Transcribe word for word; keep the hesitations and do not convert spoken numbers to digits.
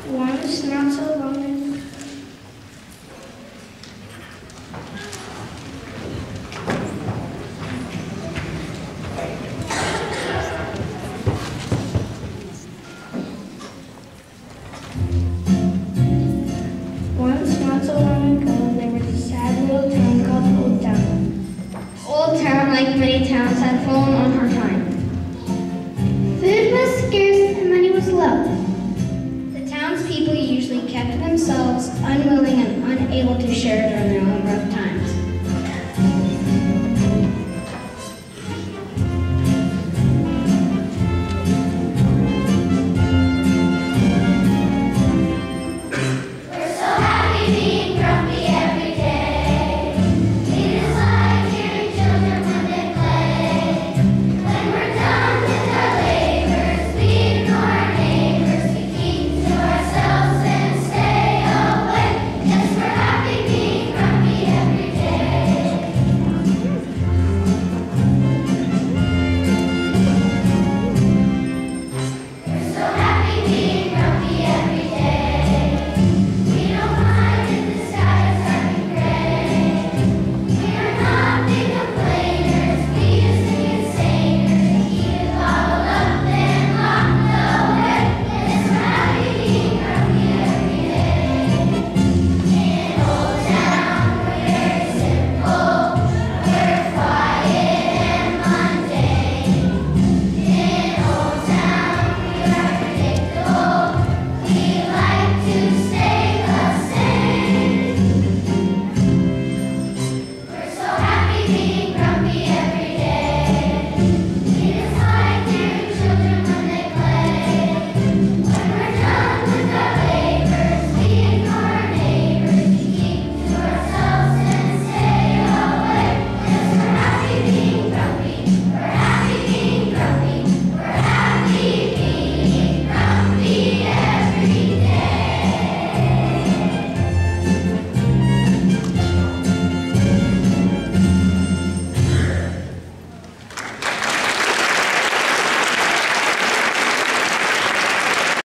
Once, not so long ago. Once, not so long ago, there was a sad little town called Old Town. Old Town, like many towns, had fallen on hard times. Food was scarce and money was low. The townspeople usually kept to themselves, unwilling and unable to share